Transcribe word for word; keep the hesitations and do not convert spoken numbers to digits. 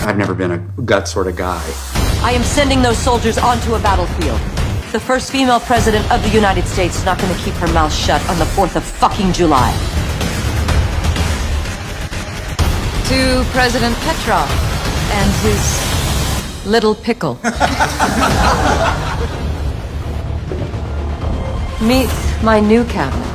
I've never been a gut sort of guy. I am sending those soldiers onto a battlefield. The first female president of the United States is not going to keep her mouth shut on the fourth of fucking July. To President Petrov and his little pickle. Meet my new cabinet.